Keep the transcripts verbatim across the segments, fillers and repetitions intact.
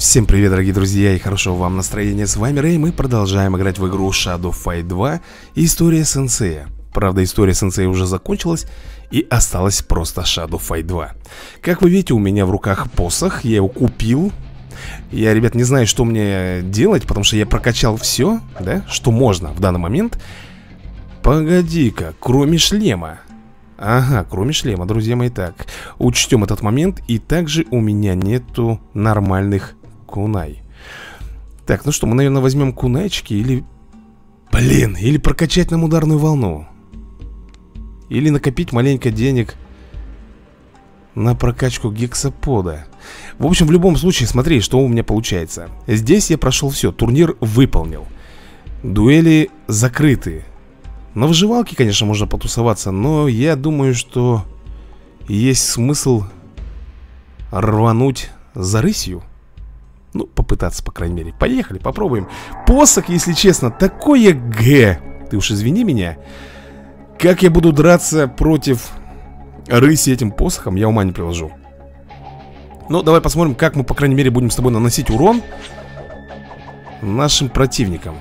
Всем привет, дорогие друзья, и хорошего вам настроения. С вами Рэй, мы продолжаем играть в игру Shadow Fight два. История сенсея. Правда, история сенсея уже закончилась, и осталась просто Shadow Fight два. Как вы видите, у меня в руках посох, я его купил. Я, ребят, не знаю, что мне делать, потому что я прокачал все, да, что можно в данный момент. Погоди-ка, кроме шлема. Ага, кроме шлема, друзья мои. Так, учтем этот момент. И также у меня нету нормальных кунай. Так, ну что, мы, наверное, возьмем кунайчики или... Блин, или прокачать нам ударную волну. Или накопить маленько денег на прокачку гексапода. В общем, в любом случае, смотри, что у меня получается. Здесь я прошел все, турнир выполнил. Дуэли закрыты. На выживалке, конечно, можно потусоваться, но я думаю, что есть смысл рвануть за рысью. Ну, попытаться, по крайней мере. Поехали, попробуем. Посох, если честно, такое г. Ты уж извини меня. Как я буду драться против рыси этим посохом, я ума не приложу. Ну, давай посмотрим, как мы, по крайней мере, будем с тобой наносить урон нашим противникам.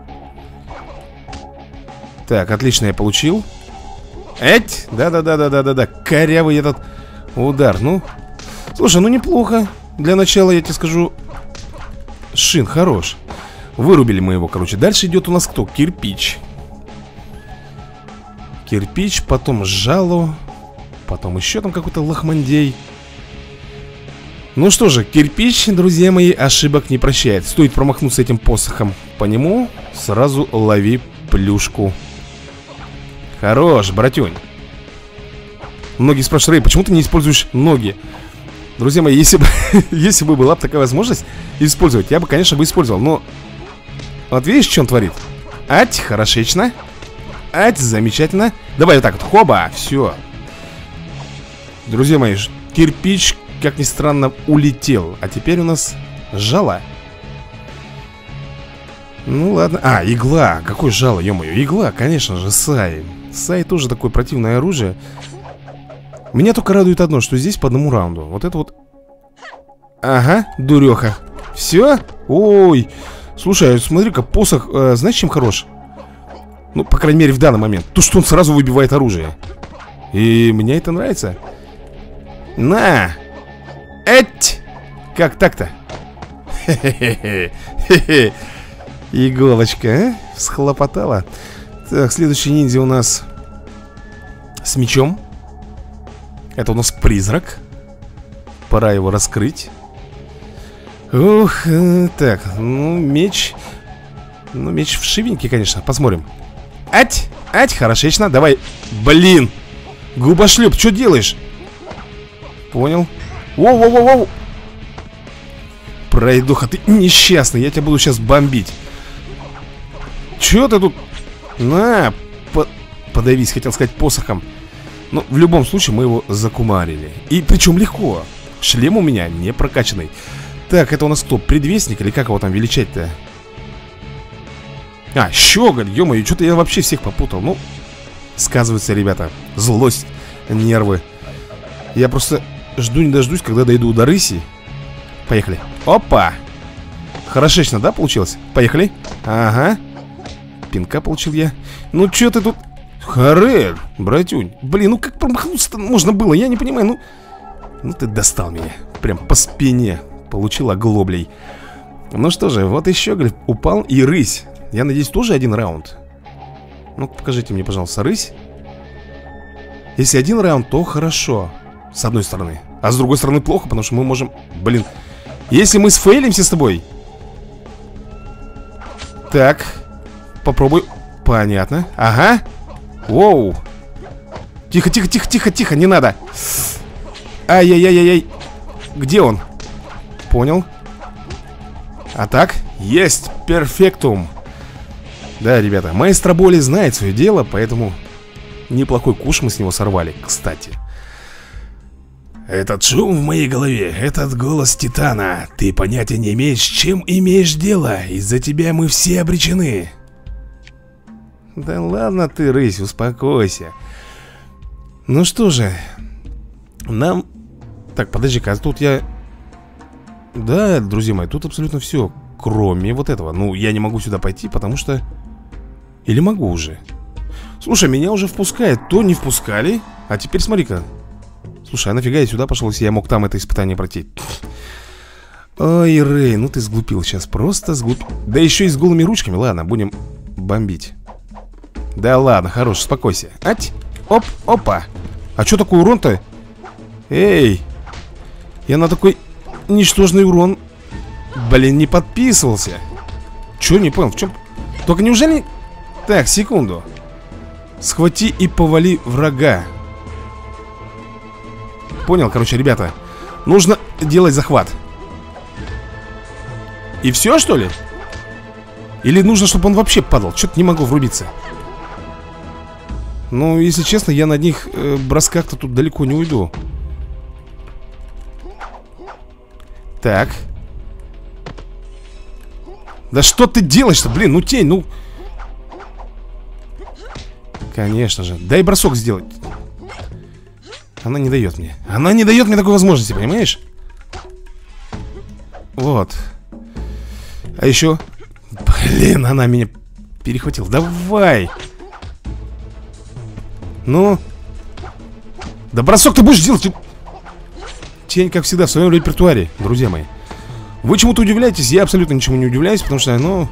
Так, отлично, я получил. Эть, да-да-да-да-да-да-да. Корявый этот удар, ну. Слушай, ну неплохо. Для начала, я тебе скажу, Шин, хорош. Вырубили мы его, короче. Дальше идет у нас кто? Кирпич. Кирпич, потом жало. Потом еще там какой-то лохмандей. Ну что же, кирпич, друзья мои, ошибок не прощает. Стоит промахнуться этим посохом по нему, сразу лови плюшку. Хорош, братюнь. Многие спрашивают: Рэй, почему ты не используешь ноги? Друзья мои, если бы, если бы была бы такая возможность использовать, я бы, конечно, бы использовал. Но вот видишь, что он творит? Ать, хорошечно. Ать, замечательно. Давай вот так вот, хоба, все. Друзья мои, кирпич, как ни странно, улетел. А теперь у нас жало. Ну ладно. А, игла, какое жало, ё-моё. Игла, конечно же, Сай. Сай тоже такое противное оружие. Меня только радует одно, что здесь по одному раунду. Вот это вот. Ага, дуреха. Все? Ой. Слушай, смотри-ка, посох, э, знаешь, чем хорош? Ну, по крайней мере, в данный момент. То, что он сразу выбивает оружие. И мне это нравится. На! Эть! Как так-то? Хе-хе-хе. Иголочка, а? Всхлопотала. Так, следующий ниндзя у нас с мечом. Это у нас призрак. Пора его раскрыть. Ух, э, так, ну, меч. Ну, меч вшивенький, конечно, посмотрим. Ать, ать, хорошечно, давай. Блин, губошлеп, что делаешь? Понял. Воу-воу-воу-воу. Пройдоха, ты несчастный, я тебя буду сейчас бомбить. Че ты тут? На, по... подавись, хотел сказать, посохом. Но в любом случае мы его закумарили. И причем легко. Шлем у меня не прокачанный. Так, это у нас кто? Предвестник или как его там величать-то? А, щеголь, ё-моё, что-то я вообще всех попутал. Ну, сказывается, ребята, злость, нервы. Я просто жду не дождусь, когда дойду до рыси. Поехали. Опа. Хорошечно, да, получилось? Поехали. Ага. Пинка получил я. Ну, что ты тут... Харель, братюнь. Блин, ну как промахнуться-то можно было? Я не понимаю, ну... Ну ты достал меня. Прям по спине. Получил оглоблей. Ну что же, вот еще, говорит, упал и рысь. Я надеюсь, тоже один раунд. Ну покажите мне, пожалуйста, рысь. Если один раунд, то хорошо. С одной стороны. А с другой стороны плохо, потому что мы можем... Блин. Если мы сфейлимся с тобой... Так. Попробуй. Понятно. Ага. Воу. Тихо, тихо, тихо, тихо, тихо, не надо. Ай-яй-яй-яй-яй. Где он? Понял. А так, есть, перфектум. Да, ребята, маэстро Боли знает свое дело, поэтому неплохой куш мы с него сорвали, кстати. Этот шум в моей голове, этот голос Титана. Ты понятия не имеешь, с чем имеешь дело. Из-за тебя мы все обречены. Да ладно ты, рысь, успокойся. Ну что же, нам... Так, подожди-ка, а тут я Да, друзья мои, тут абсолютно все, кроме вот этого. Ну, я не могу сюда пойти, потому что... Или могу уже? Слушай, меня уже впускает. То не впускали, а теперь смотри-ка. Слушай, а нафига я сюда пошел, если я мог там это испытание пройти? Ой, Рэй, ну ты сглупил сейчас, просто сглупил. Да еще и с голыми ручками, ладно, будем бомбить. Да ладно, хорош, успокойся. Ать, оп, опа. А что такой урон-то? Эй, я на такой ничтожный урон, блин, не подписывался. Че, не понял, в чем? Только неужели... Так, секунду. Схвати и повали врага. Понял, короче, ребята. Нужно делать захват. И все, что ли? Или нужно, чтобы он вообще падал? Что-то не могу врубиться. Ну, если честно, я на одних э, бросках-то тут далеко не уйду. Так. Да что ты делаешь-то, блин, ну тень, ну... Конечно же, дай бросок сделать. Она не дает мне. Она не дает мне такой возможности, понимаешь? Вот. А еще... Блин, она меня перехватила. Давай. Ну. Да бросок ты будешь делать. Тень, как всегда, в своем репертуаре, друзья мои. Вы чему-то удивляетесь? Я абсолютно ничему не удивляюсь, потому что, ну...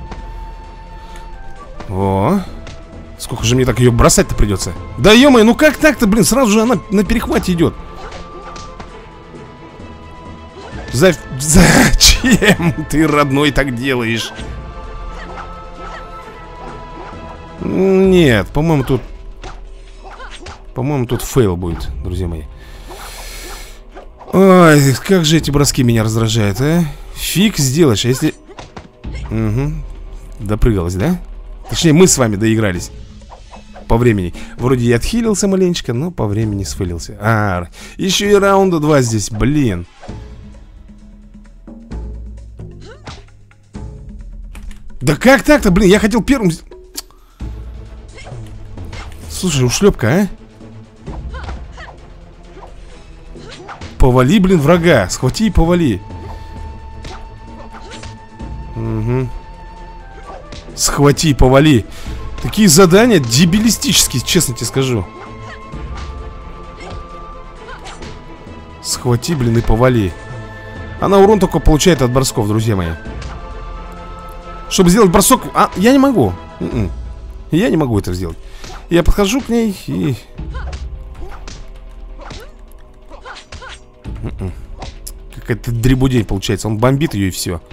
О. Сколько же мне так ее бросать-то придется? Да ё-моё, ну как так-то, блин? Сразу же она на перехвате идет. За... Зачем ты, родной, так делаешь? Нет, по-моему, тут... По-моему, тут фейл будет, друзья мои. Ой, как же эти броски меня раздражают, а? Фиг сделаешь, а если... Угу. Допрыгалась, да? Точнее, мы с вами доигрались. По времени. Вроде я отхилился маленечко, но по времени сфейлился. А, еще и раунда два здесь, блин. Да как так-то, блин, я хотел первым... Слушай, ушлепка, а? Повали, блин, врага. Схвати и повали. Угу. Схвати и повали. Такие задания дебилистические, честно тебе скажу. Схвати, блин, и повали. Она урон только получает от бросков, друзья мои. Чтобы сделать бросок... А, я не могу. Н-н. Я не могу это сделать. Я подхожу к ней и... Какая-то дребудень получается. Он бомбит ее и все.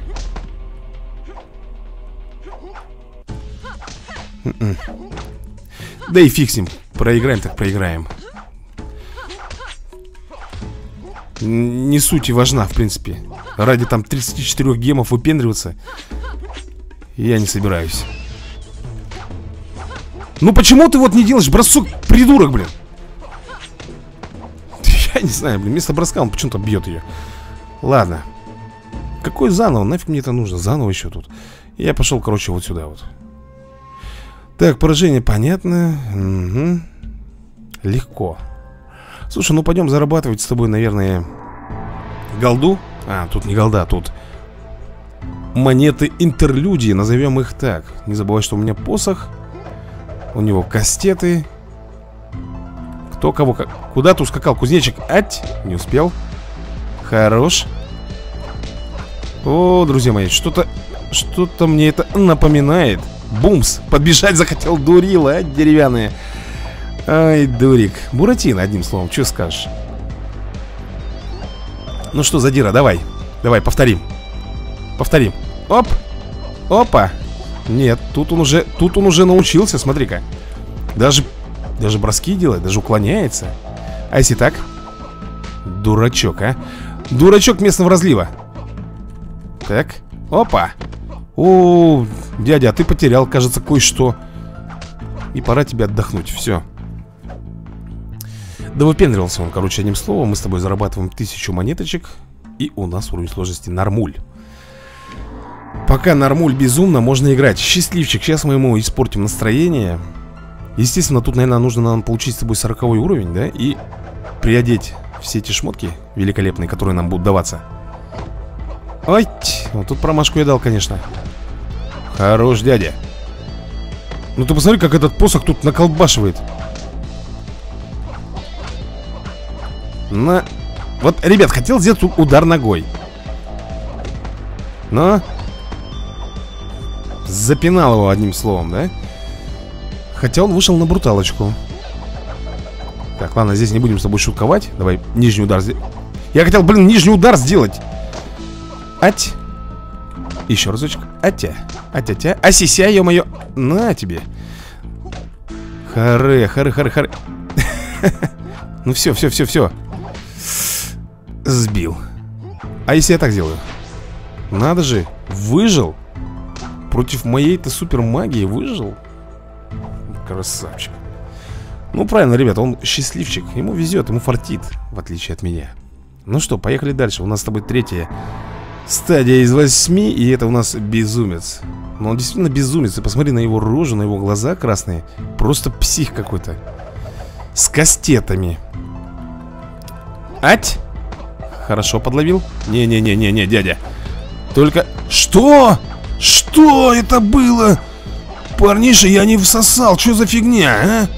Да и фиг с ним. Проиграем так проиграем. Не суть и важна, в принципе. Ради там тридцати четырёх гемов выпендриваться я не собираюсь. Ну почему ты вот не делаешь бросок, придурок, блин? Я не знаю, блин, вместо броска он почему-то бьет ее. Ладно. Какой заново? Нафиг мне это нужно? Заново еще тут. Я пошел, короче, вот сюда вот. Так, поражение понятно. Угу. Легко. Слушай, ну пойдем зарабатывать с тобой, наверное, голду. А, тут не голда, тут монеты интерлюдии, назовем их так. Не забывай, что у меня посох. У него кастеты. Кто кого как... Куда-то ускакал кузнечик. Ать, не успел. Хорош. О, друзья мои, что-то... Что-то мне это напоминает. Бумс, подбежать захотел, дурила, а, деревянная. Ай, дурик. Буратино, одним словом, что скажешь? Ну что, задира, давай. Давай, повторим. Повторим. Оп. Опа. Нет, тут он уже, тут он уже научился, смотри-ка. Даже, даже броски делает, даже уклоняется. А если так? Дурачок, а? Дурачок местного разлива. Так, опа. О, дядя, а ты потерял, кажется, кое-что. И пора тебе отдохнуть, все. Да выпендривался он, короче, одним словом. Мы с тобой зарабатываем тысячу монеточек. И у нас уровень сложности нормуль. Пока нормуль безумно, можно играть. Счастливчик, сейчас мы ему испортим настроение. Естественно, тут, наверное, нужно нам получить с тобой сороковой уровень, да? И приодеть все эти шмотки великолепные, которые нам будут даваться. Ой, вот тут промашку я дал, конечно. Хорош, дядя. Ну ты посмотри, как этот посох тут наколбашивает. На... Вот, ребят, хотел сделать удар ногой. Но запинал его одним словом, да? Хотя он вышел на бруталочку. Так, ладно, здесь не будем с тобой шутковать. Давай нижний удар сделать. Я хотел, блин, нижний удар сделать. Ать. Еще разочек. Атя. Атя-тя. Асися, ё-моё. На тебе. Харе, харе, харе, харе. Ну все, все, все, все. Сбил. А если я так сделаю? Надо же, выжил. Против моей-то супер магии выжил. Красавчик. Ну правильно, ребята, он счастливчик. Ему везет, ему фартит, в отличие от меня. Ну что, поехали дальше. У нас с тобой третья стадия из восьми. И это у нас безумец. Но он действительно безумец. И посмотри на его рожу, на его глаза красные. Просто псих какой-то. С кастетами. Ать. Хорошо подловил. Не-не-не-не-не, дядя. Только... Что? Что это было? Парниша, я не всосал. Что за фигня, а?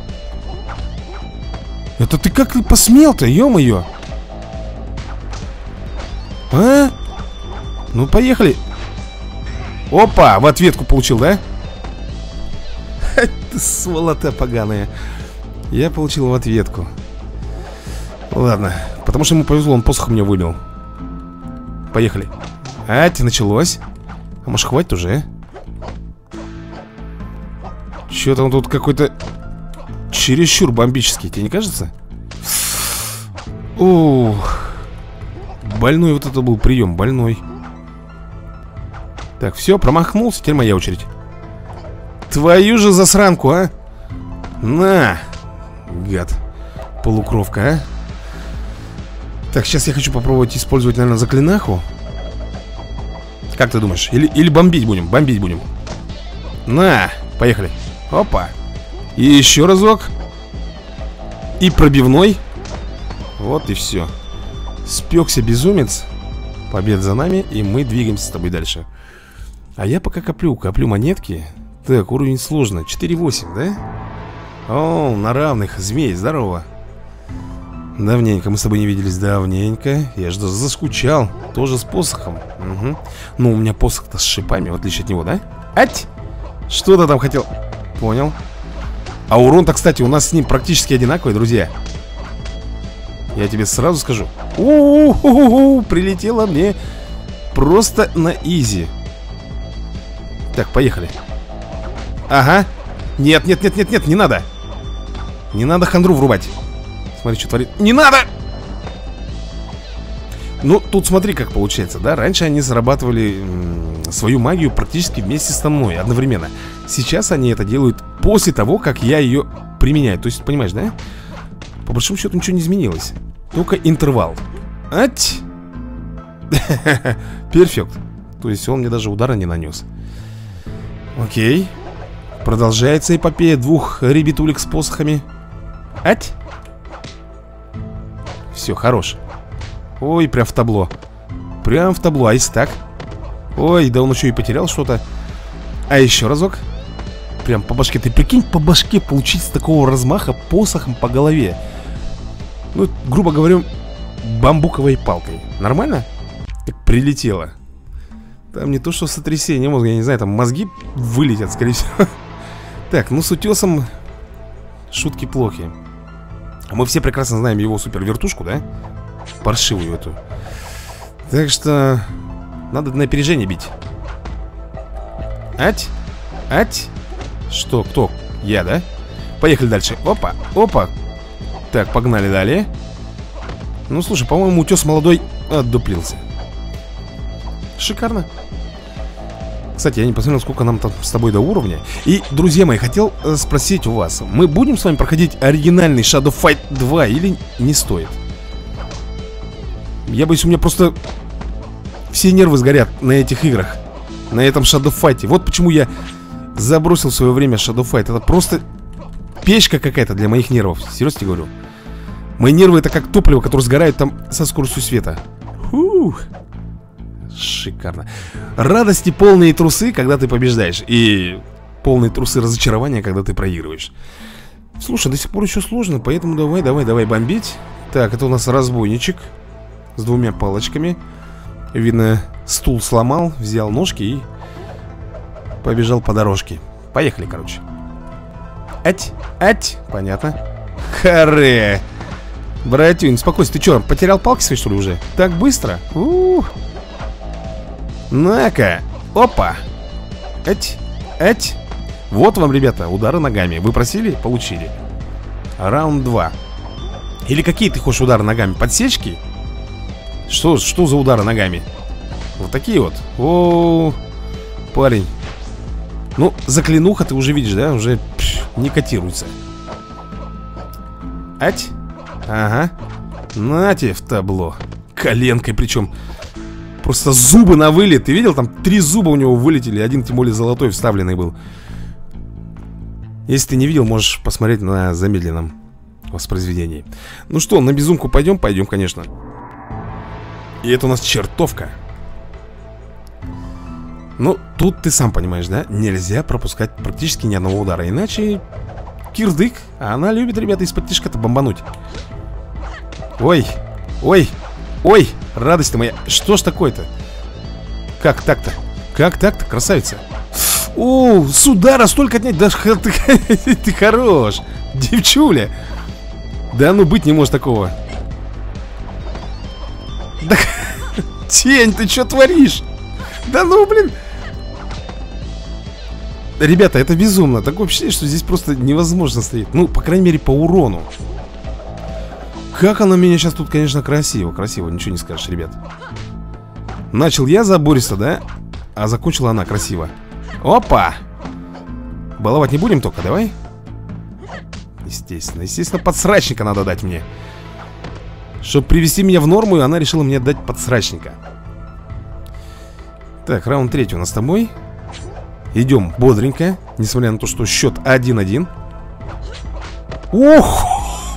Это ты как ты посмел-то, ё-моё? А? Ну, поехали. Опа, в ответку получил, да? Ха, ты сволота поганая. Я получил в ответку. Ладно, потому что ему повезло, он посох мне выбил. Поехали. Ать, началось. А может хватит уже, а? Чё-то он тут какой-то чересчур бомбический, тебе не кажется? Ух. Больной вот это был прием, больной. Так, все, промахнулся, теперь моя очередь. Твою же засранку, а? На, гад. Полукровка, а? Так, сейчас я хочу попробовать использовать, наверное, заклинаху. Как ты думаешь? Или, или бомбить будем? Бомбить будем. На, поехали. Опа. И еще разок. И пробивной. Вот и все. Спекся безумец. Победа за нами. И мы двигаемся с тобой дальше. А я пока коплю, коплю монетки. Так, уровень сложно. четыре восемь, да? О, на равных. Змей, здорово. Давненько мы с тобой не виделись, давненько. Я же заскучал. Тоже с посохом. Угу. Ну, у меня посох-то с шипами, в отличие от него, да? Ать! Что ты там хотел? Понял. А урон-то, кстати, у нас с ним практически одинаковый, друзья. Я тебе сразу скажу. У-у-у-у-у, прилетело мне просто на изи. Так, поехали. Ага. Нет, нет, нет, нет, нет, не надо. Не надо хандру врубать. Смотри, что творит. Не надо! Ну, тут смотри, как получается, да? Раньше они зарабатывали м, свою магию практически вместе со мной, одновременно. Сейчас они это делают после того, как я ее применяю. То есть, понимаешь, да? По большому счету ничего не изменилось. Только интервал. Ать! Перфект. То есть он мне даже удара не нанес. Окей. Продолжается эпопея двух ребятулек с посохами. Ать! Все, хорош. Ой, прям в табло. Прям в табло, а если так? Ой, да он еще и потерял что-то. А еще разок. Прям по башке. Ты прикинь, по башке получить с такого размаха посохом по голове. Ну, грубо говоря, бамбуковой палкой. Нормально? Так прилетело. Там не то, что сотрясение мозга, я не знаю, там мозги вылетят, скорее всего. Так, ну с утесом шутки плохи. Мы все прекрасно знаем его супер вертушку, да? Паршивую эту. Так что надо на опережение бить. Ать? Ать? Что, кто? Я, да? Поехали дальше. Опа, опа. Так, погнали далее. Ну, слушай, по-моему, утес молодой отдуплился. Шикарно. Кстати, я не посмотрел, сколько нам там с тобой до уровня. И, друзья мои, хотел спросить у вас. Мы будем с вами проходить оригинальный Shadow Fight два или не стоит? Я боюсь, у меня просто все нервы сгорят на этих играх. На этом Shadow Fight. Вот почему я забросил в свое время Shadow Fight. Это просто печка какая-то для моих нервов. Серьезно тебе говорю. Мои нервы это как топливо, которое сгорает там со скоростью света. Фух. Шикарно. Радости полные трусы, когда ты побеждаешь. И полные трусы разочарования, когда ты проигрываешь. Слушай, до сих пор еще сложно, поэтому давай, давай, давай бомбить. Так, это у нас разбойничек с двумя палочками. Видно, стул сломал, взял ножки и побежал по дорожке. Поехали, короче. Ать, ать, понятно. Харе. Братюнь, спокойся, ты что, потерял палки свои, что ли, уже? Так быстро? У-у-у. На-ка. Опа. Ать, ать. Вот вам, ребята, удары ногами. Вы просили? Получили. Раунд два. Или какие ты хочешь удары ногами? Подсечки? Что, что за удары ногами? Вот такие вот. О, парень. Ну, заклинуха ты уже видишь, да? Уже пш, не котируется. Ать. Ага. Нате в табло. Коленкой причем. Просто зубы на вылет. Ты видел? Там три зуба у него вылетели. Один тем более золотой вставленный был. Если ты не видел, можешь посмотреть на замедленном воспроизведении. Ну что, на безумку пойдем? Пойдем, конечно. И это у нас чертовка. Ну, тут ты сам понимаешь, да? Нельзя пропускать практически ни одного удара. Иначе кирдык. А она любит, ребята, из-под тишка-то бомбануть. Ой, ой, ой, радость-то моя. Что ж такое-то? Как так-то? Как так-то, красавица? О, с удара столько отнять. Да ты, ты хорош, девчуля. Да ну быть не может такого. Да, тень, ты что творишь? Да ну, блин. Ребята, это безумно. Такое впечатление, что здесь просто невозможно стоит. Ну, по крайней мере, по урону. Как она меня сейчас тут, конечно, красиво. Красиво, ничего не скажешь, ребят. Начал я забористо, да? А закончила она красиво. Опа! Баловать не будем только, давай. Естественно, естественно, подсрачника надо дать мне. Чтобы привести меня в норму, она решила мне дать подсрачника. Так, раунд третий у нас с тобой. Идем бодренько, несмотря на то, что счет один-один. Ох!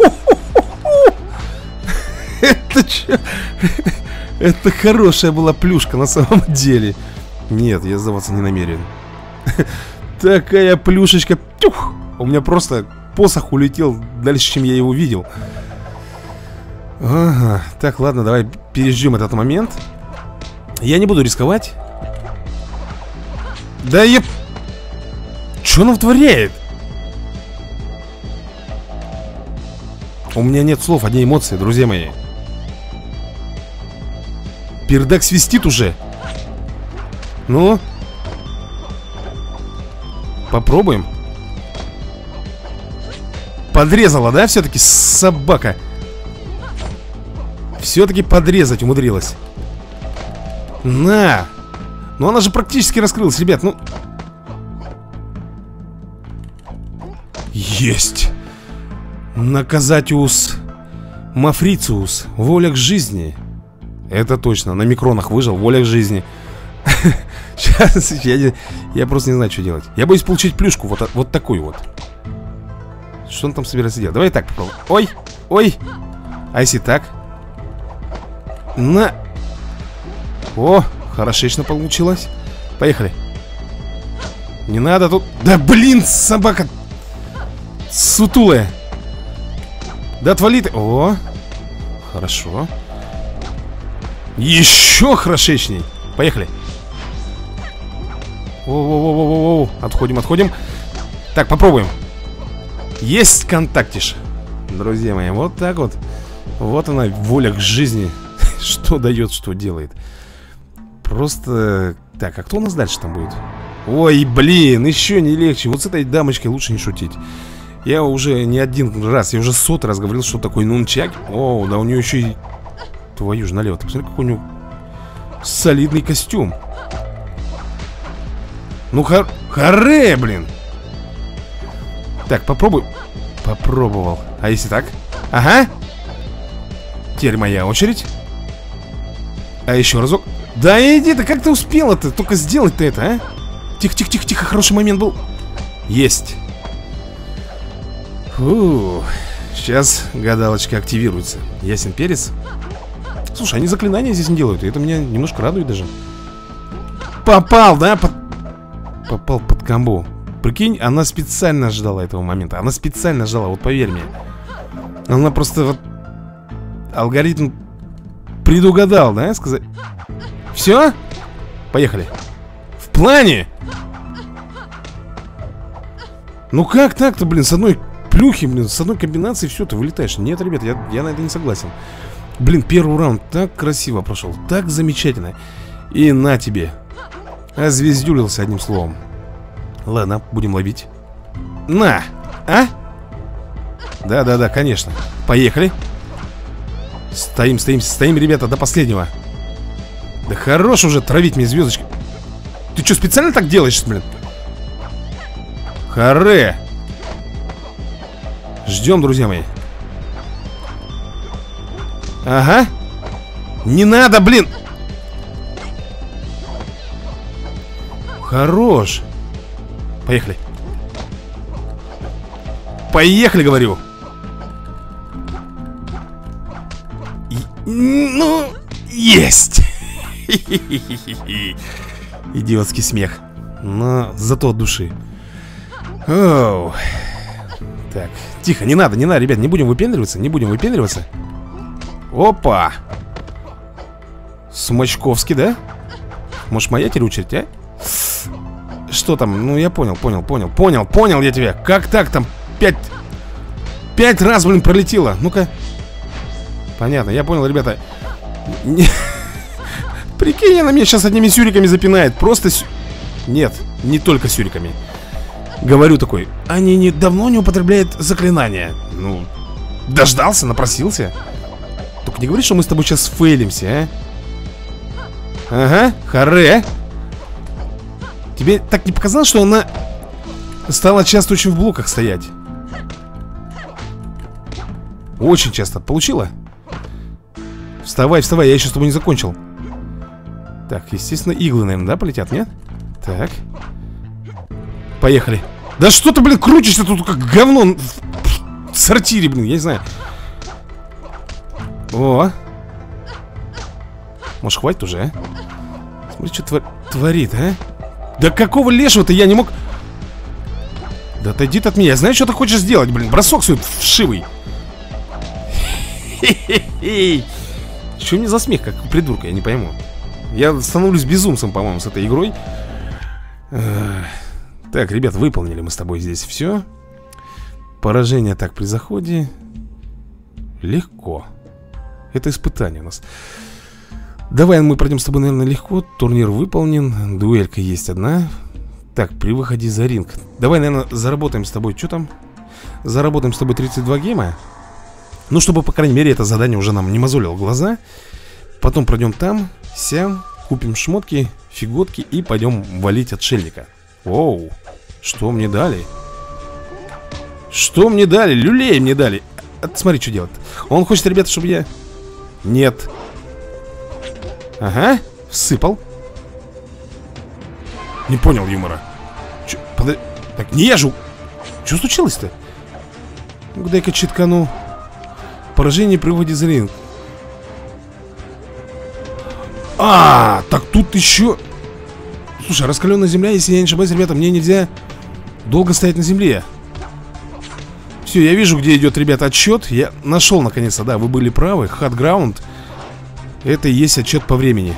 Это что? Это хорошая была плюшка на самом деле. Нет, я сдаваться не намерен. Такая плюшечка. Тюх! У меня просто посох улетел дальше, чем я его видел. Ага. Так, ладно, давай переждем этот момент. Я не буду рисковать. Да я... Что она втворяет? У меня нет слов, одни эмоции, друзья мои. Пердак свистит уже. Ну? Попробуем. Подрезала, да, все-таки собака? Все-таки подрезать умудрилась. На! Ну она же практически раскрылась, ребят, ну... Есть! Наказатиус Мафрициус. Воля к жизни. Это точно, на микронах выжил, воля к жизни. Сейчас, я, я просто не знаю, что делать. Я боюсь получить плюшку, вот, вот такую вот. Что он там собирается делать? Давай так попробуем. Ой, ой. А если так? На. О, хорошечно получилось. Поехали. Не надо тут. Да блин, собака сутулая. Да отвали ты. О, хорошо. Еще хорошечней. Поехали. О-о-о-о-о-о. Отходим, отходим. Так, попробуем. Есть контактиш. Друзья мои, вот так вот. Вот она, воля к жизни. Что дает, что делает. Просто... Так, а кто у нас дальше там будет? Ой, блин, еще не легче. Вот с этой дамочкой лучше не шутить. Я уже не один раз, я уже сотый раз говорил, что такое нунчак. О, да у нее еще и... Твою же налево, ты посмотри, какой у него солидный костюм. Ну, хор... харе, блин. Так, попробуй. Попробовал. А если так? Ага. Теперь моя очередь. А еще разок. Да иди ты, как ты успела-то только сделать-то это, а? Тихо, тихо, тихо, тихо, хороший момент был. Есть. Фу. Сейчас гадалочка активируется. Ясен перец. Слушай, они заклинания здесь не делают, и это меня немножко радует даже. Попал, да? Под... Попал под комбо. Прикинь, она специально ждала этого момента. Она специально ждала, вот поверь мне. Она просто вот... Алгоритм предугадал, да, сказать. Все? Поехали. В плане? Ну как так-то, блин, с одной плюхи, блин, с одной комбинацией все, ты вылетаешь. Нет, ребят, я, я на это не согласен. Блин, первый раунд так красиво прошел, так замечательно. И на тебе. Озвездюлился одним словом. Ладно, будем ловить. На! А? Да-да-да, конечно. Поехали. Стоим, стоим, стоим, ребята, до последнего. Да хорош уже травить мне звездочки. Ты что, специально так делаешь, блин? Харе. Ждем, друзья мои. Ага. Не надо, блин. Хорош. Поехали. Поехали, говорю. И, ну, есть. Идиотский смех. Но зато от души. Оу. Так, тихо, не надо, не надо, ребят, не будем выпендриваться. Не будем выпендриваться. Опа. Смачковский, да? Может, моя теперь очередь, а? Что там? Ну, я понял, понял, понял, понял, понял я тебя. Как так там? Пять... Пять раз, блин, пролетело. Ну-ка. Понятно, я понял, ребята. Прикинь, она меня сейчас одними сюриками запинает. Просто сю... Нет, не только сюриками. Говорю такой, они не, давно не употребляют заклинания. Ну, дождался, напросился. Только не говори, что мы с тобой сейчас фейлимся, а? Ага, харе. Тебе так не показалось, что она стала часто очень в блоках стоять? Очень часто. Получила? Вставай, вставай, я еще с тобой не закончил. Так, естественно, иглы, наверное, да, полетят, нет? Так. Поехали. Да что ты, блин, крутишься тут как говно в сортире, блин, я не знаю. О. Может, хватит уже, а? Смотри, что твор... творит, а? Да какого лешего-то я не мог... Да отойди от меня. Знаешь, что ты хочешь сделать, блин? Бросок свой вшивый. Хе-хе-хе. Что мне за смех, как у придурка, я не пойму. Я становлюсь безумцем, по-моему, с этой игрой. Так, ребят, выполнили мы с тобой здесь все. Поражение так при заходе. Легко. Это испытание у нас. Давай мы пройдем с тобой, наверное, легко. Турнир выполнен. Дуэлька есть одна. Так, при выходе за ринг. Давай, наверное, заработаем с тобой. Что там? Заработаем с тобой тридцать два гейма. Ну, чтобы, по крайней мере, это задание уже нам не мозолило глаза. Потом пройдем там, сям, купим шмотки, фиготки и пойдем валить отшельника. Оу, что мне дали? Что мне дали? Люлей мне дали. А, смотри, что делать. Он хочет, ребята, чтобы я... Нет. Ага, всыпал. Не понял юмора. Чё, подожди. Так, не ежу. Что случилось-то? Ну-ка, дай-ка читкану. Поражение при выводе за ринг. А, так тут еще... Слушай, раскаленная земля, если я не ошибаюсь, ребята, мне нельзя долго стоять на земле. Все, я вижу, где идет, ребята, отсчет. Я нашел, наконец-то, да, вы были правы. Hot Ground. Это и есть отсчет по времени.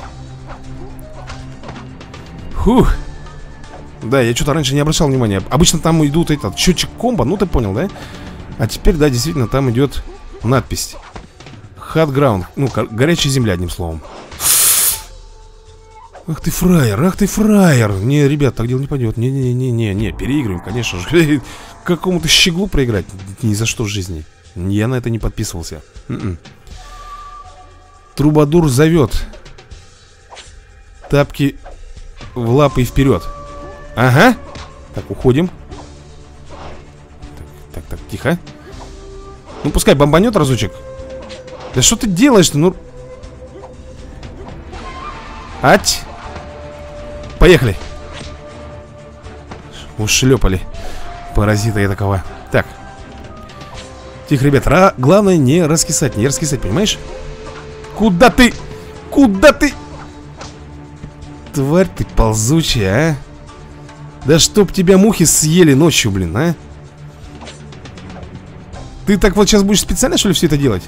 Фух. Да, я что-то раньше не обращал внимания. Обычно там идут этот счетчик комбо, ну ты понял, да? А теперь, да, действительно, там идет надпись Hot Ground. Ну, горячая земля, одним словом. Ах ты фраер, ах ты фраер. Не, ребят, так дело не пойдет. Не-не-не-не-не, переигрываем, конечно же. Какому-то щеглу проиграть ни за что в жизни. Я на это не подписывался. Н-н. Трубадур зовет. Тапки в лапы и вперед. Ага. Так, уходим. Так, так, так, тихо. Ну, пускай бомбанет разочек. Да что ты делаешь-то, ну... Ать. Поехали. Ушлепали. Паразита я такого. Так. Тихо, ребят, ра... главное не раскисать, не раскисать, понимаешь? Куда ты? Куда ты? Тварь ты ползучая, а? Да чтоб тебя мухи съели ночью, блин, а? Ты так вот сейчас будешь специально, что ли, все это делать?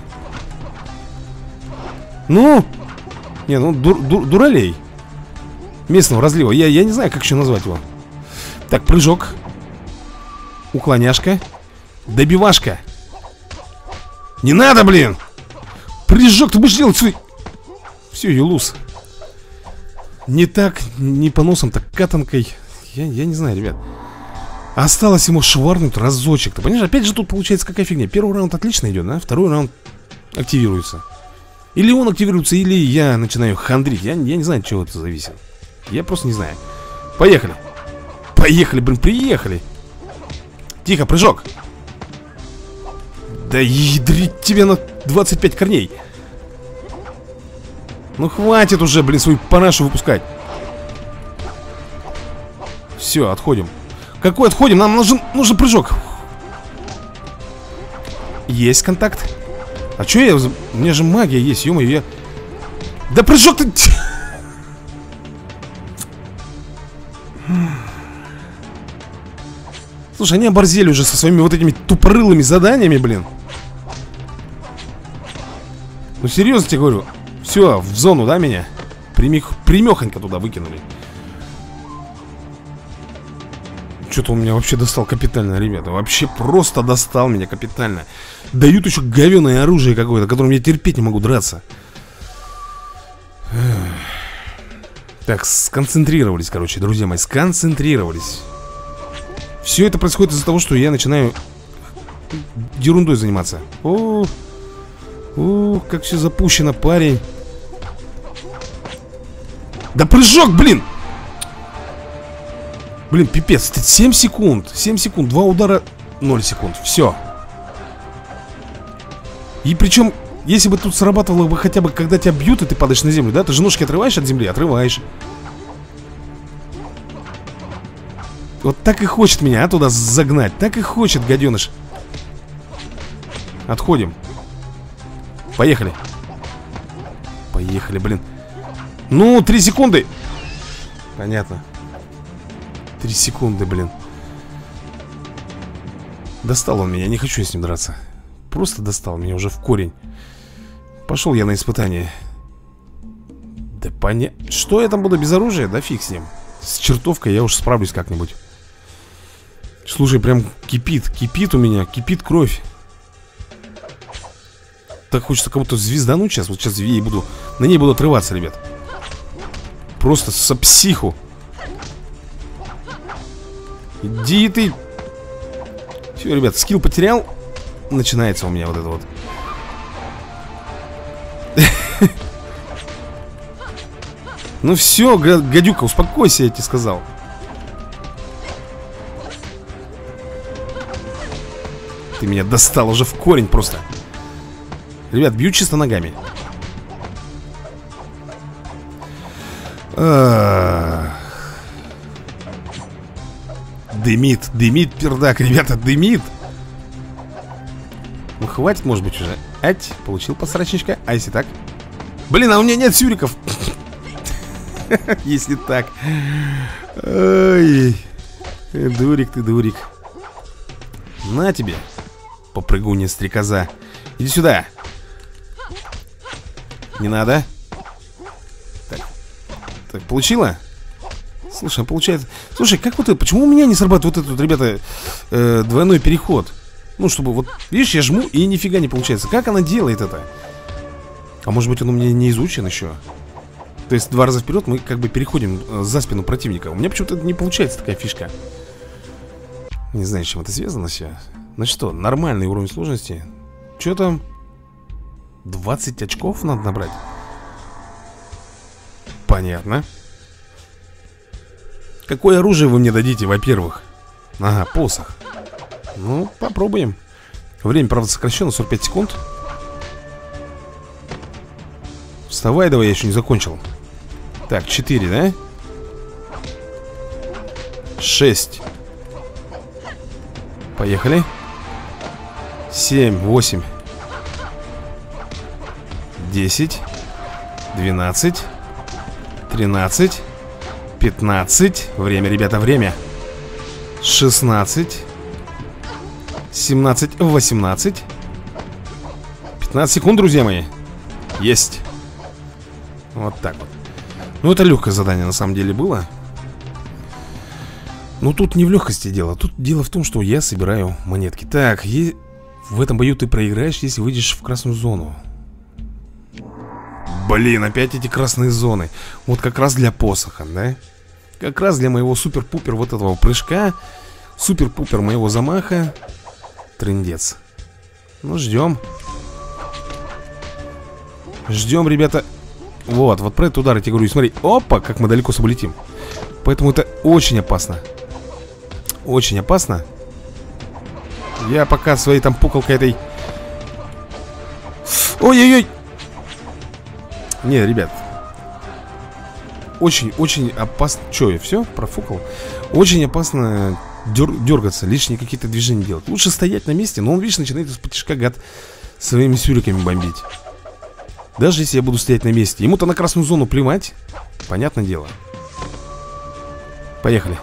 Ну? Не, ну, дур, дур, дуралей местного разлива. Я, я не знаю, как еще назвать его. Так, прыжок. Уклоняшка. Добивашка. Не надо, блин! Прыжок ты будешь делать свой... Все, юлус. Не так, не по носам, так катанкой. Я, я не знаю, ребят. Осталось ему шварнуть разочек. Ты понимаешь, опять же тут получается какая фигня. Первый раунд отлично идет, да? Второй раунд активируется. Или он активируется, или я начинаю хандрить. Я, я не знаю, от чего это зависит. Я просто не знаю. Поехали. Поехали, блин, приехали. Тихо, прыжок. Да ядрить тебя на двадцать пять корней. Ну хватит уже, блин, свою парашу выпускать. Все, отходим. Какой отходим? Нам нужен, нужен прыжок. Есть контакт. А что я... У меня же магия есть, ё-моё, я... Да прыжок ты... Слушай, они оборзели уже со своими вот этими тупорылыми заданиями, блин. Ну серьезно тебе говорю. Все, в зону, да, меня? Примех... Примехонько туда выкинули. Что-то он меня вообще достал капитально, ребята. Вообще просто достал меня капитально. Дают еще говёное оружие какое-то, которым я терпеть не могу драться. Так, сконцентрировались, короче, друзья мои. Сконцентрировались. Все это происходит из-за того, что я начинаю ерундой заниматься. О, о, как все запущено, парень. Да прыжок, блин! Блин, пипец, семь секунд. семь секунд, два удара, ноль секунд. Все. И причем, если бы тут срабатывало бы хотя бы, когда тебя бьют, и ты падаешь на землю, да? Ты же ножки отрываешь от земли, отрываешь. Вот так и хочет меня, а, туда загнать. Так и хочет, гаденыш. Отходим. Поехали. Поехали, блин. Ну, три секунды. Понятно. Три секунды, блин. Достал он меня, не хочу я с ним драться. Просто достал меня уже в корень. Пошел я на испытание. Да понятно. Что я там буду без оружия? Да фиг с ним. С чертовкой я уж справлюсь как-нибудь. Слушай, прям кипит, кипит у меня, кипит кровь. Так хочется кого-то звездануть сейчас. Вот сейчас я буду, на ней буду отрываться, ребят. Просто со психу. Иди ты. Все, ребят, скилл потерял. Начинается у меня вот это вот. Ну все, гадюка, успокойся, я тебе сказал. Ты меня достал уже в корень просто. Ребят, бью чисто ногами. А-а-а. Дымит, дымит пердак, ребята, дымит. Ну хватит, может быть, уже. Ать, получил посрачничка. А если так? Блин, а у меня нет сюриков. Если так. Ой, дурик ты, дурик. На тебе, попрыгунья стрекоза. Иди сюда. Не надо. Так, так, получила? Слушай, получается... Слушай, как вот это... Почему у меня не срабатывает вот этот, ребята, э, двойной переход? Ну, чтобы вот... Видишь, я жму, и нифига не получается. Как она делает это? А может быть, он у меня не изучен еще? То есть, два раза вперед мы как бы переходим э, за спину противника. У меня почему-то не получается такая фишка. Не знаю, с чем это связано все. Ну что, нормальный уровень сложности. Что там? двадцать очков надо набрать. Понятно. Какое оружие вы мне дадите, во-первых? Ага, посох. Ну, попробуем. Время, правда, сокращено, сорок пять секунд. Вставай, давай, я еще не закончил. Так, четыре, да? шесть. Поехали. семь, восемь, десять, двенадцать, тринадцать, пятнадцать. Время, ребята, время. шестнадцать, семнадцать, восемнадцать. пятнадцать секунд, друзья мои. Есть. Вот так вот. Ну, это легкое задание на самом деле было. Но тут не в легкости дело. Тут дело в том, что я собираю монетки. Так, е... в этом бою ты проиграешь, если выйдешь в красную зону. Блин, опять эти красные зоны. Вот как раз для посоха, да? Как раз для моего супер-пупер вот этого прыжка. Супер-пупер моего замаха. Трындец. Ну, ждем. Ждем, ребята. Вот, вот про этот удар я тебе говорю. Смотри, опа, как мы далеко улетим. Поэтому это очень опасно. Очень опасно. Я пока своей там пукалкой этой... Ой-ой-ой. Не, ребят. Очень-очень опасно. Че, я все? Профукал? Очень опасно дер... дергаться, лишние какие-то движения делать. Лучше стоять на месте, но он, видишь, начинает из-под тишка, гад, своими сюриками бомбить. Даже если я буду стоять на месте. Ему-то на красную зону плевать. Понятное дело. Поехали.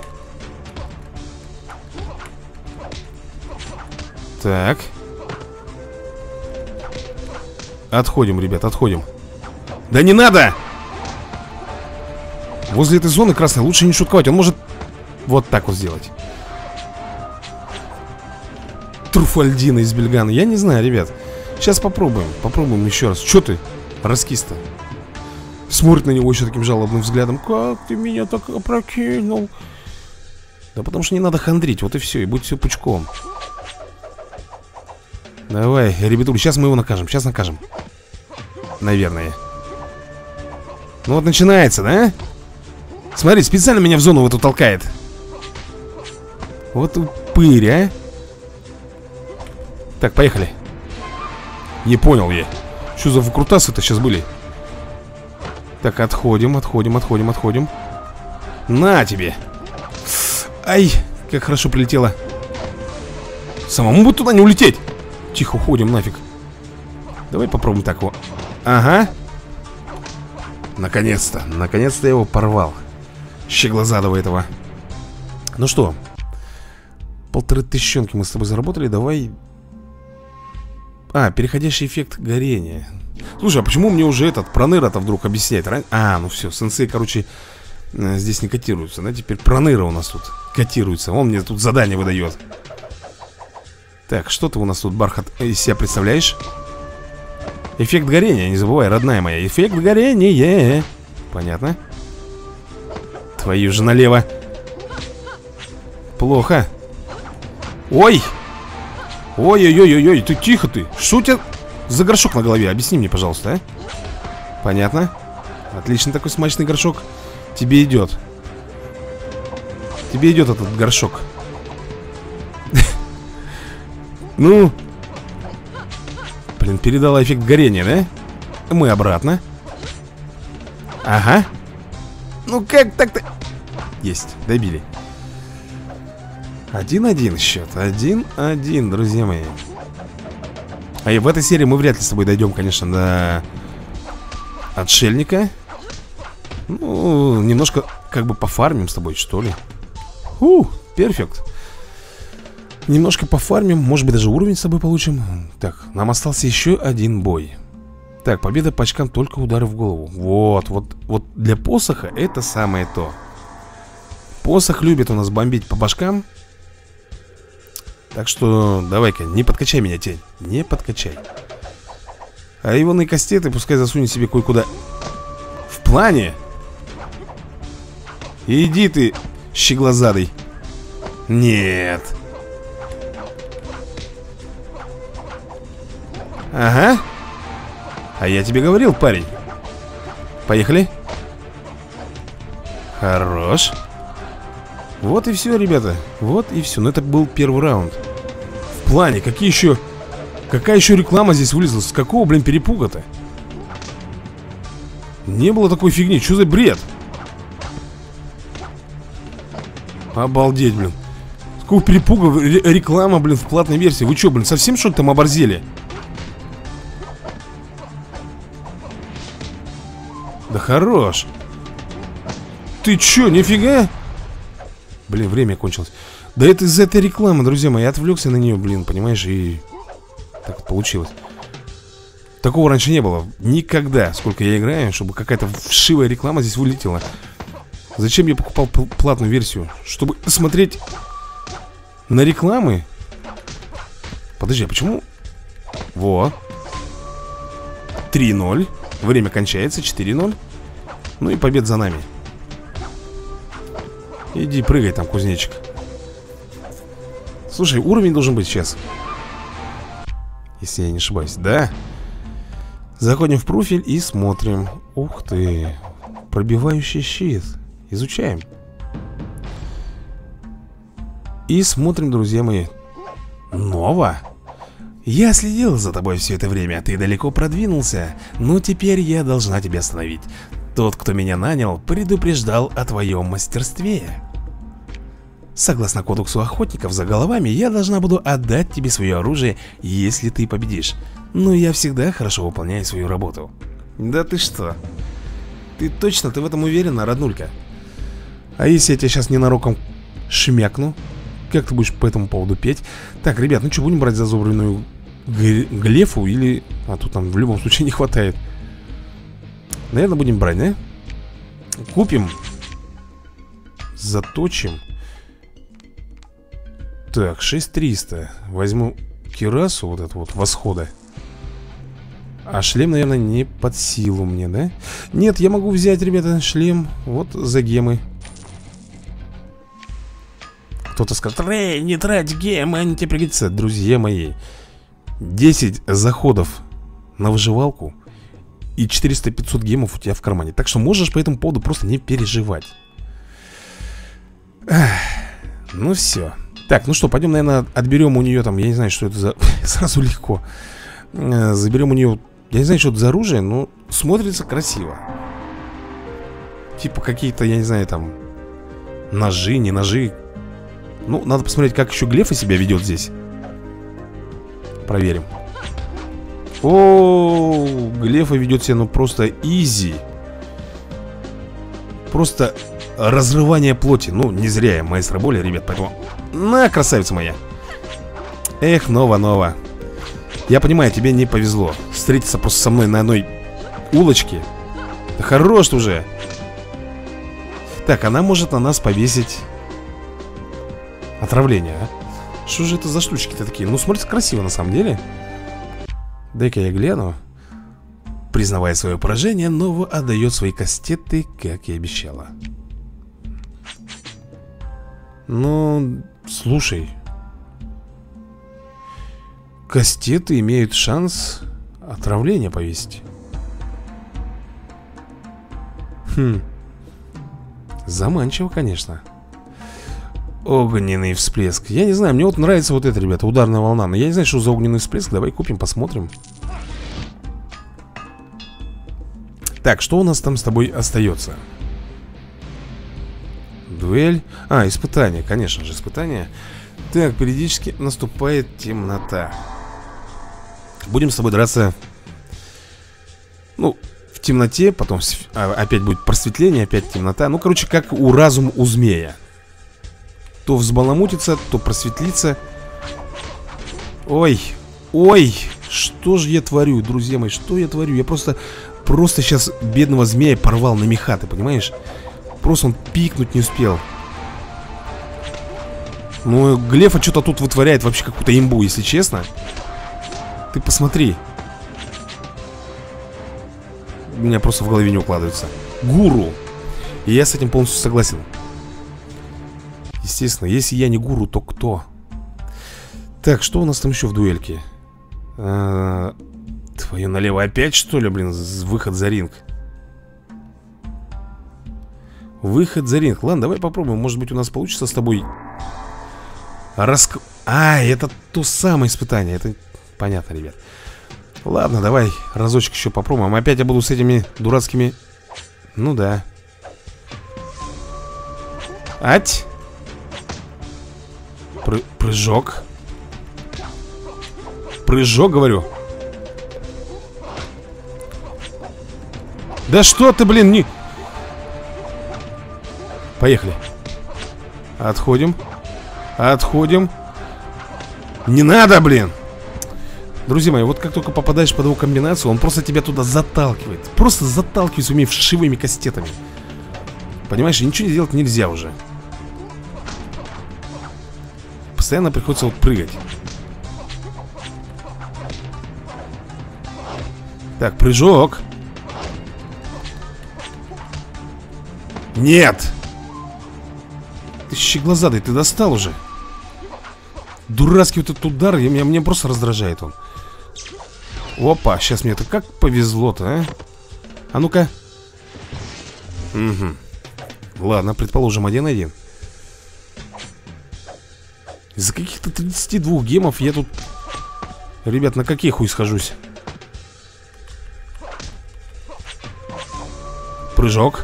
Так. Отходим, ребят, отходим. Да не надо! Возле этой зоны красной лучше не шутковать. Он может вот так вот сделать. Труфальдина из Бельгана. Я не знаю, ребят. Сейчас попробуем. Попробуем еще раз. Че ты, раскиста? Смотрит на него еще таким жалобным взглядом. Как ты меня так опрокинул? Да потому что не надо хандрить. Вот и все, и будет все пучком. Давай, ребятули, сейчас мы его накажем. Сейчас накажем. Наверное. Ну вот начинается, да? Смотри, специально меня в зону в эту толкает. Вот упырь, а. Так, поехали. Не понял я. Что за выкрутасы-то сейчас были? Так, отходим, отходим, отходим, отходим. На тебе. Ай, как хорошо прилетело. Самому бы туда не улететь. Тихо, уходим нафиг. Давай попробуем так его. Ага. Наконец-то, наконец-то я его порвал. Щеглазадого этого. Ну что, полторы тысячонки мы с тобой заработали. Давай. А, переходящий эффект горения. Слушай, а почему мне уже этот проныра-то вдруг объясняет? А, ну все, сенсей, короче, здесь не котируется, да? Теперь проныра у нас тут котируется. Он мне тут задание выдает. Так, что ты у нас тут, бархат, из себя представляешь? Эффект горения, не забывай, родная моя. Эффект горения. Понятно. Твою же налево. Плохо. Ой. Ой-ой-ой-ой, ты тихо ты. Что у тебя за горшок на голове? Объясни мне, пожалуйста, а? Понятно. Отлично, такой смачный горшок. Тебе идет. Тебе идет этот горшок. Ну. Блин, передала эффект горения, да? Мы обратно. Ага. Ну как так-то? Есть, добили. Один-один счет. Один-один, друзья мои. А и в этой серии мы вряд ли с тобой дойдем, конечно, до отшельника. Ну, немножко как бы пофармим с тобой, что ли. Фу, перфект. Немножко пофармим, может быть даже уровень с собой получим. Так, нам остался еще один бой. Так, победа по очкам, только удары в голову. Вот, вот, вот для посоха это самое то. Посох любит у нас бомбить по башкам. Так что давай-ка, не подкачай меня, тень. Не подкачай. А ивоные кастеты пускай засунет себе кое-куда. В плане. Иди ты, щеглазадый. Нет. Ага. А я тебе говорил, парень. Поехали. Хорош. Вот и все, ребята. Вот и все. Но это был первый раунд. В плане, какие еще... Какая еще реклама здесь вылезла? С какого, блин, перепуга-то? Не было такой фигни. Что за бред? Обалдеть, блин. С какого перепуга реклама, блин, в платной версии? Вы что, блин, совсем что-то там оборзели? Да хорош. Ты чё, нифига? Блин, время кончилось. Да это из-за этой рекламы, друзья мои. Я отвлекся на нее, блин, понимаешь, и так получилось. Такого раньше не было. Никогда, сколько я играю, чтобы какая-то вшивая реклама здесь вылетела. Зачем я покупал платную версию? Чтобы смотреть на рекламы? Подожди, а почему? Во. три ноль. Время кончается, четыре ноль. Ну и побед за нами. Иди прыгай там, кузнечик. Слушай, уровень должен быть сейчас, если я не ошибаюсь, да? Заходим в профиль и смотрим. Ух ты. Пробивающий щит. Изучаем. И смотрим, друзья мои. Ново. Я следил за тобой все это время. Ты далеко продвинулся. Но теперь я должна тебя остановить. Тот, кто меня нанял, предупреждал о твоем мастерстве. Согласно кодексу охотников за головами, я должна буду отдать тебе свое оружие, если ты победишь. Но я всегда хорошо выполняю свою работу. Да ты что? Ты точно, ты в этом уверена, роднулька? А если я тебя сейчас ненароком шмякну? Как ты будешь по этому поводу петь? Так, ребят, ну что, будем брать зазубренную глефу или... А тут нам в любом случае не хватает. Наверное, будем брать, да? Купим. Заточим. Так, шесть триста. Возьму кирасу вот эту вот восхода. А шлем, наверное, не под силу мне, да? Нет, я могу взять, ребята, шлем вот за гемы. Кто-то скажет: Рэй, не трать гемы, они тебе пригодятся. Друзья мои, десять заходов на выживалку и четыреста-пятьсот гемов у тебя в кармане. Так что можешь по этому поводу просто не переживать. Ах, ну все. Так, ну что, пойдем, наверное, отберем у нее там, я не знаю, что это за... Сразу легко. Заберем у нее, я не знаю, что это за оружие, но смотрится красиво. Типа какие-то, я не знаю, там ножи, не ножи. Ну, надо посмотреть, как еще глефа себя ведет здесь. Проверим. О, глефа ведет себя, ну, просто изи. Просто разрывание плоти. Ну, не зря я маэстро боли, ребят, поэтому... На, красавица моя. Эх, Нова-Нова. Я понимаю, тебе не повезло встретиться просто со мной на одной улочке. Да хорош уже. Так, она может на нас повесить отравление, а? Что же это за штучки-то такие? Ну, смотрится красиво на самом деле. Дай-ка я гляну. Признавая свое поражение, Нова отдает свои кастеты, как и обещала. Ну, слушай, кастеты имеют шанс отравление повесить. Хм. Заманчиво, конечно. Огненный всплеск. Я не знаю, мне вот нравится вот это, ребята, ударная волна. Но я не знаю, что за огненный всплеск. Давай купим, посмотрим. Так, что у нас там с тобой остается? Дуэль. А, испытание, конечно же, испытание. Так, периодически наступает темнота. Будем с тобой драться. Ну, в темноте, потом опять будет просветление, опять темнота. Ну, короче, как у разума у змея. То взбаламутится, то просветлится. Ой, ой, что же я творю, друзья мои, что я творю? Я просто, просто сейчас бедного змея порвал на меха, ты понимаешь? Просто он пикнуть не успел. Ну, глефа что-то тут вытворяет вообще какую-то имбу, если честно. Ты посмотри. У меня просто в голове не укладывается. Гуру. И я с этим полностью согласен. Естественно, если я не гуру, то кто? Так, что у нас там еще в дуэльке? А, твою налево опять, что ли, блин, выход за ринг. Выход за ринг. Ладно, давай попробуем. Может быть, у нас получится с тобой Раск... А, это то самое испытание. Это понятно, ребят. Ладно, давай разочек еще попробуем. Опять я буду с этими дурацкими... Ну да. Ать. Пры... Прыжок. Прыжок, говорю. Да что ты, блин, не... Поехали. Отходим. Отходим. Не надо, блин. Друзья мои, вот как только попадаешь под его комбинацию, он просто тебя туда заталкивает. Просто заталкивает своими вшивыми кастетами. Понимаешь, ничего делать нельзя уже. Постоянно приходится вот прыгать. Так, прыжок. Нет! Ты щеглазадый, ты достал уже. Дурацкий вот этот удар, я, меня, меня просто раздражает он. Опа, сейчас мне это как повезло-то, а? А ну-ка. Угу. Ладно, предположим, один-один. Из-за каких-то тридцати двух гемов я тут... Ребят, на каких хуй схожусь? Прыжок.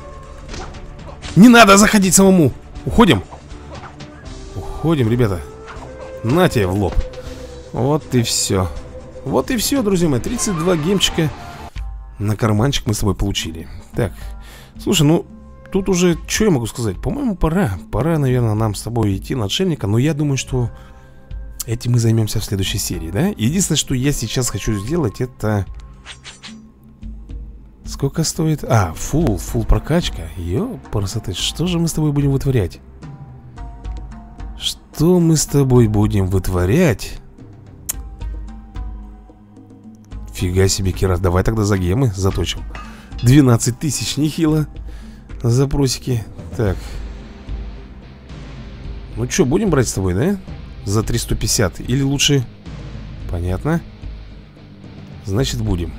Не надо заходить самому. Уходим. Уходим, ребята. На тебе в лоб. Вот и все. Вот и все, друзья мои. тридцать два гемчика на карманчик мы с тобой получили. Так, слушай, ну тут уже, что я могу сказать? По-моему, пора. Пора, наверное, нам с тобой идти на отшельника. Но я думаю, что этим мы займемся в следующей серии, да? Единственное, что я сейчас хочу сделать, это... Сколько стоит? А, фул, фул прокачка. Ёпарасоты, что же мы с тобой будем вытворять? Что мы с тобой будем вытворять? Фига себе, Кирас, давай тогда за гемы заточим. двенадцать тысяч, нехило. Запросики. Так. Ну что, будем брать с тобой, да? За триста пятьдесят. Или лучше... Понятно. Значит, будем.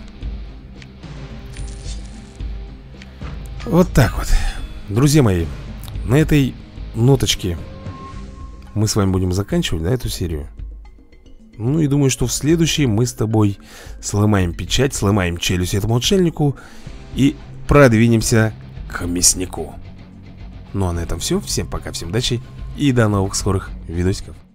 Вот так вот. Друзья мои, на этой ноточке мы с вами будем заканчивать, да, эту серию. Ну и думаю, что в следующей мы с тобой сломаем печать, сломаем челюсть этому отшельнику и продвинемся к мяснику. Ну а на этом все. Всем пока, всем удачи и до новых скорых видосиков.